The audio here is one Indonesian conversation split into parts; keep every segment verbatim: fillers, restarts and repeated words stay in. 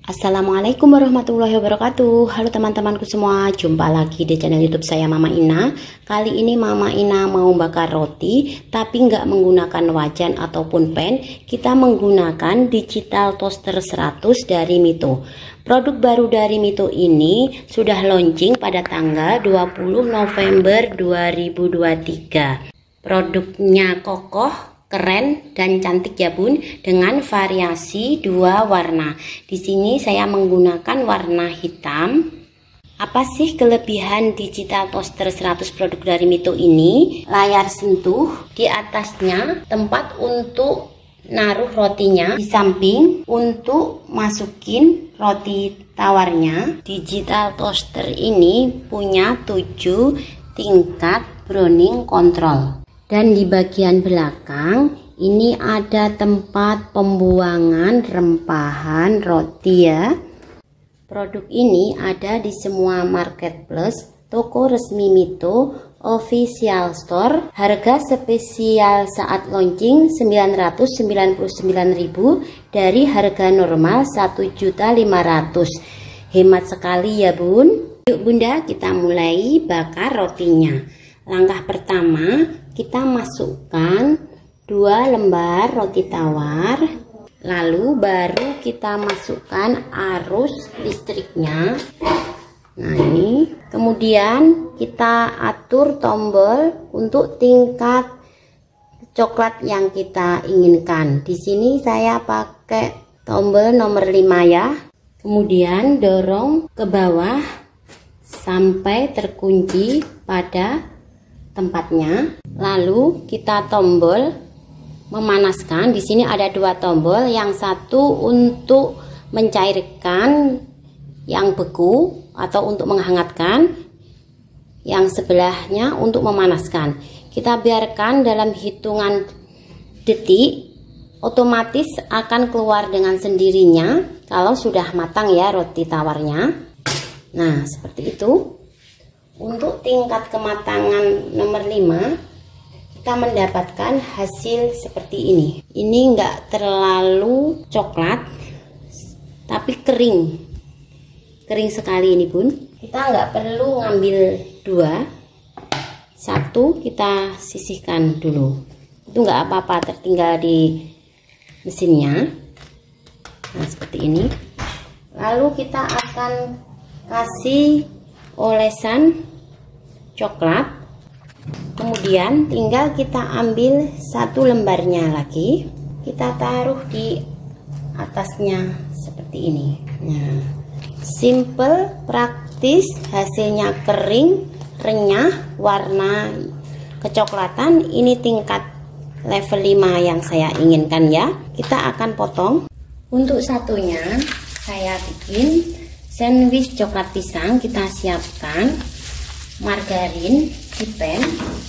Assalamualaikum warahmatullahi wabarakatuh. Halo teman-temanku semua, jumpa lagi di channel YouTube saya Mama Ina. Kali ini Mama Ina mau bakar roti, tapi nggak menggunakan wajan ataupun pan. Kita menggunakan digital toaster seratus dari Mito. Produk baru dari Mito ini sudah launching pada tanggal dua puluh November dua ribu dua puluh tiga. Produknya kokoh, keren dan cantik ya bun, dengan variasi dua warna. Di sini saya menggunakan warna hitam. Apa sih kelebihan digital toaster seratus produk dari Mito ini? Layar sentuh, di atasnya tempat untuk naruh rotinya, di samping untuk masukin roti tawarnya. Digital toaster ini punya tujuh tingkat browning control. Dan di bagian belakang ini ada tempat pembuangan rempahan roti ya. Produk ini ada di semua marketplace, toko resmi Mito, official store. Harga spesial saat launching sembilan ratus sembilan puluh sembilan ribu dari harga normal satu juta lima ratus ribu. Hemat sekali ya bun. Yuk bunda, kita mulai bakar rotinya. Langkah pertama, kita masukkan dua lembar roti tawar, lalu baru kita masukkan arus listriknya. Nah ini, kemudian kita atur tombol untuk tingkat coklat yang kita inginkan. Di sini saya pakai tombol nomor lima ya. Kemudian dorong ke bawah sampai terkunci pada tempatnya, lalu kita tombol memanaskan. Di sini ada dua tombol, yang satu untuk mencairkan yang beku atau untuk menghangatkan, yang sebelahnya untuk memanaskan. Kita biarkan dalam hitungan detik, otomatis akan keluar dengan sendirinya kalau sudah matang ya roti tawarnya. Nah seperti itu. Untuk tingkat kematangan nomor lima, kita mendapatkan hasil seperti ini. Ini enggak terlalu coklat, tapi kering. Kering sekali ini bun. Kita enggak perlu ngambil dua. Satu kita sisihkan dulu. Itu enggak apa-apa, tertinggal di mesinnya. Nah seperti ini. Lalu kita akan kasih olesan coklat, kemudian tinggal kita ambil satu lembarnya lagi, kita taruh di atasnya seperti ini. Nah simple, praktis, hasilnya kering, renyah, warna kecoklatan. Ini tingkat level lima yang saya inginkan ya. Kita akan potong. Untuk satunya saya bikin sandwich coklat pisang. Kita siapkan margarin di pan.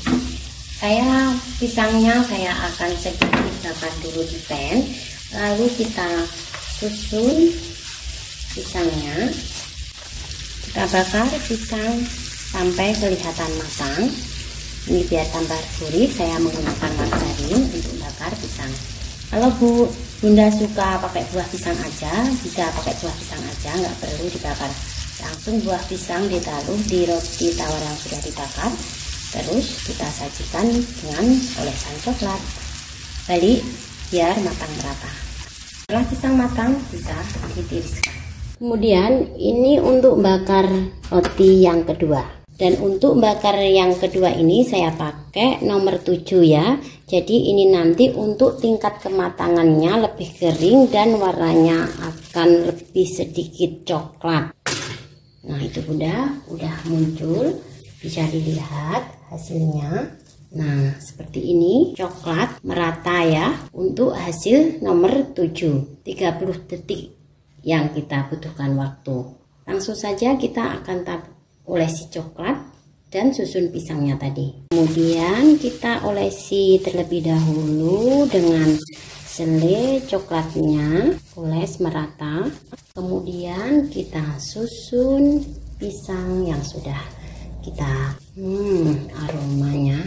Saya pisangnya saya akan sedikit bakar dulu di pan, lalu kita susun pisangnya. Kita bakar pisang sampai kelihatan matang. Ini biar tambah gurih, saya menggunakan margarin untuk bakar pisang. Kalau bu bunda suka pakai buah pisang aja, bisa pakai buah pisang aja, nggak perlu dibakar. Langsung buah pisang ditaruh di roti tawar yang sudah dibakar. Terus kita sajikan dengan olesan coklat. Balik biar matang merata. Setelah pisang matang bisa ditiriskan. Kemudian ini untuk bakar roti yang kedua. Dan untuk bakar yang kedua ini saya pakai nomor tujuh ya. Jadi ini nanti untuk tingkat kematangannya lebih kering dan warnanya akan lebih sedikit coklat. Nah itu bunda, udah muncul, bisa dilihat hasilnya. Nah seperti ini, coklat merata ya. Untuk hasil nomor tujuh, tiga puluh detik yang kita butuhkan waktu. Langsung saja kita akan olesi coklat dan susun pisangnya tadi. Kemudian kita olesi terlebih dahulu dengan selai coklatnya, oles merata. Kemudian kita susun pisang yang sudah kita hmm, aromanya.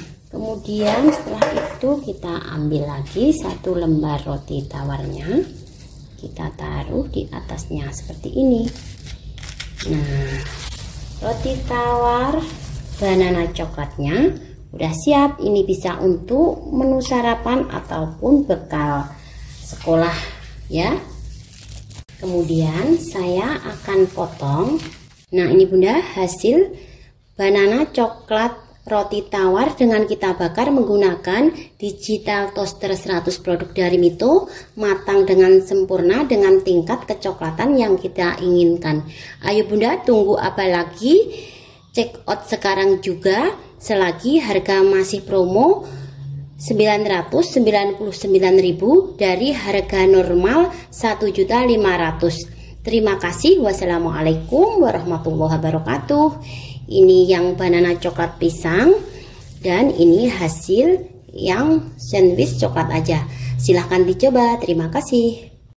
Kemudian setelah itu kita ambil lagi satu lembar roti tawarnya, kita taruh di atasnya seperti ini. Nah, roti tawar banana coklatnya udah siap. Ini bisa untuk menu sarapan ataupun bekal sekolah ya. Kemudian saya akan potong. Nah, ini Bunda hasil banana coklat roti tawar dengan kita bakar menggunakan digital toaster seratus produk dari Mito, matang dengan sempurna dengan tingkat kecoklatan yang kita inginkan. Ayo Bunda, tunggu apa lagi? Check out sekarang juga selagi harga masih promo sembilan ratus sembilan puluh sembilan ribu dari harga normal satu juta lima ratus ribu. Terima kasih. Wassalamualaikum warahmatullahi wabarakatuh. Ini yang banana coklat pisang dan ini hasil yang sandwich coklat aja. Silahkan dicoba. Terima kasih.